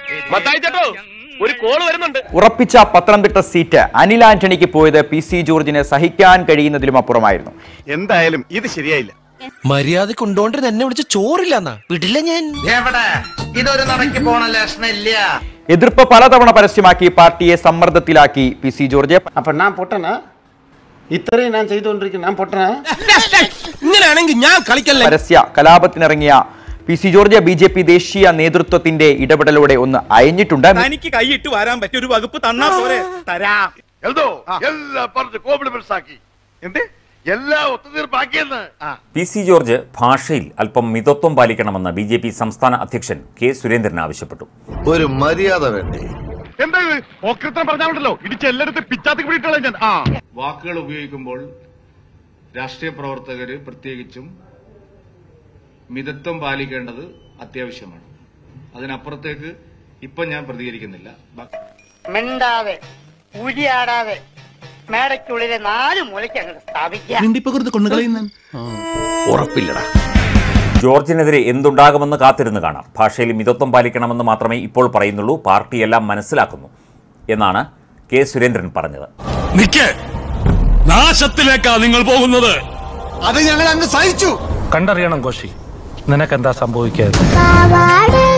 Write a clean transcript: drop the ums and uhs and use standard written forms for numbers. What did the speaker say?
ഒരു കോള് വരുന്നുണ്ട്. ഉറപ്പിച്ച പത്തനംതിട്ട സീറ്റ് അനിൽ ആന്റണിക്ക് പോയത് PC ജോർജിന് സഹിക്കാൻ കഴിയുന്നതിലും അപ്പുറമായിരുന്നു. എന്തായാലും ഇത് ശരിയായില്ല. മര്യാദ കൊണ്ടോണ്ടിരുന്ന എന്നെ വിളിച്ച് ചോറില്ലെന്നാ വിടില്ല ഞാൻ. ഇതൊരു നടക്കി പോണ ലക്ഷണില്ല. എതിർപ്പ് പലതവണ പരസ്യമാക്കി പാർട്ടിയെ സമ്മർദ്ദത്തിലാക്കി PC ജോർജ്. അപ്പൊ ഞാൻ പൊട്ടനാ? ഇത്രയും ഞാൻ ചെയ്തുകൊണ്ടിരിക്കുന്നു, ഞാൻ പൊട്ടനാ? ഇങ്ങനെയാണെങ്കിൽ ഞാൻ കളിക്കല്ലേ. പരസ്യ കലാപത്തിനിറങ്ങിയ PC ജോർജ് BJP ദേശീയ നേതൃത്വത്തിന്റെ ഇടപെടലോടെ ഒന്ന് അയഞ്ഞിട്ടുണ്ട്. എനിക്ക് കൈയിട്ട് വരാൻ പറ്റിയ ഒരു വകുപ്പ് തന്നാ പോരെ? തരാം. PC ജോർജ് ഭാഷയിൽ അല്പം മിതത്വം പാലിക്കണമെന്ന് BJP സംസ്ഥാന അധ്യക്ഷൻ K സുരേന്ദ്രൻ ആവശ്യപ്പെട്ടു. ഒരു മര്യാദ വേണ്ടേ? വാക്കുകൾ ഉപയോഗിക്കുമ്പോൾ രാഷ്ട്രീയ പ്രവർത്തകര് പ്രത്യേകിച്ചും മിതത്വം പാലിക്കേണ്ടത് അത്യാവശ്യമാണ്. അതിനപ്പുറത്തേക്ക് ഇപ്പൊ ഞാൻ പ്രതികരിക്കുന്നില്ല. മിണ്ടാതെ ഉരിയാടാതെ മേടയ്ക്കുള്ളിലെ 4 മൂലയ്ക്ക് അങ്ങോട്ട് സ്ഥാപിക്കാം. ഉറപ്പില്ലടാ. ജോർജിനെതിരെ എന്തുണ്ടാകുമെന്ന് കാത്തിരുന്ന് കാണാം. ഭാഷയിൽ മിതത്വം പാലിക്കണമെന്ന് മാത്രമേ ഇപ്പോൾ പറയുന്നുള്ളൂ. പാർട്ടിയെല്ലാം മനസ്സിലാക്കുന്നു എന്നാണ് K സുരേന്ദ്രൻ പറഞ്ഞത്. നാശത്തിലേക്കാ നിങ്ങൾ പോകുന്നത്. അത് ഞങ്ങൾ അങ്ങ് സഹിച്ചു. കണ്ടറിയണം കോശി, നിനക്കെന്താ സംഭവിക്കാതെ.